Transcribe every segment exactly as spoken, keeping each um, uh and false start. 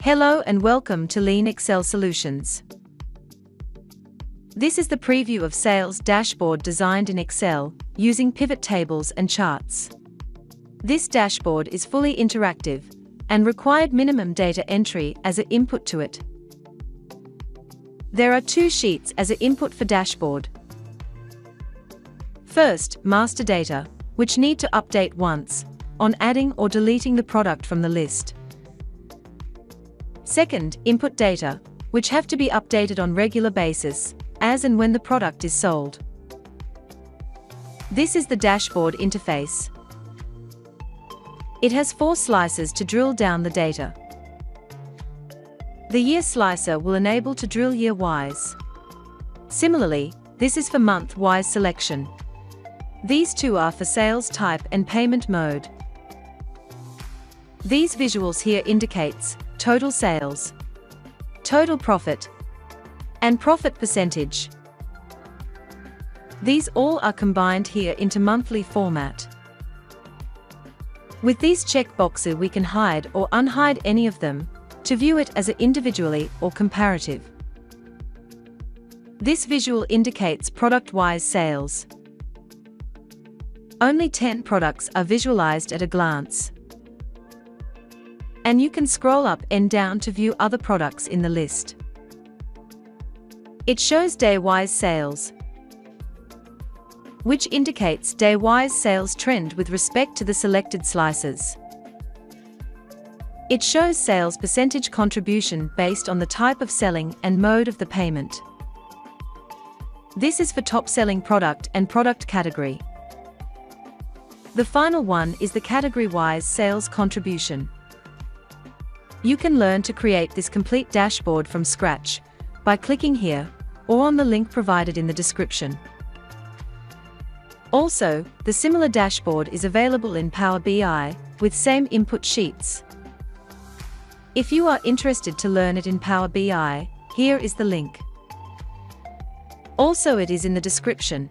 Hello and welcome to Lean Excel Solutions. This is the preview of sales dashboard designed in Excel, using pivot tables and charts. This dashboard is fully interactive, and required minimum data entry as an input to it. There are two sheets as an input for dashboard. First, master data, which need to update once, on adding or deleting the product from the list. Second, input data, which have to be updated on regular basis, as and when the product is sold. This is the dashboard interface. It has four slices to drill down the data. The year slicer will enable to drill year-wise. Similarly, this is for month-wise selection. These two are for sales type and payment mode. These visuals here indicates total sales, total profit, and profit percentage. These all are combined here into monthly format. With these checkboxes we can hide or unhide any of them, to view it as a individually or comparative. This visual indicates product-wise sales. Only ten products are visualized at a glance. And you can scroll up and down to view other products in the list. It shows day-wise sales, which indicates day-wise sales trend with respect to the selected slices. It shows sales percentage contribution based on the type of selling and mode of the payment. This is for top-selling product and product category. The final one is the category-wise sales contribution. You can learn to create this complete dashboard from scratch by clicking here or on the link provided in the description. Also, the similar dashboard is available in Power B I with same input sheets. If you are interested to learn it in Power B I, here is the link. Also, it is in the description.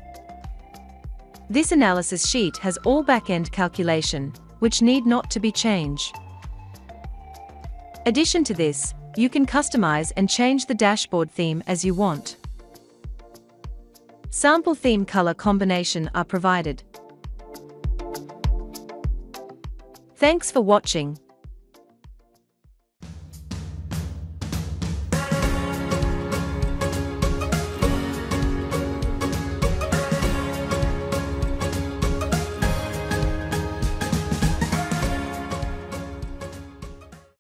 This analysis sheet has all back-end calculation, which need not to be changed. Addition to this, you can customize and change the dashboard theme as you want. Sample theme color combination are provided. Thanks for watching.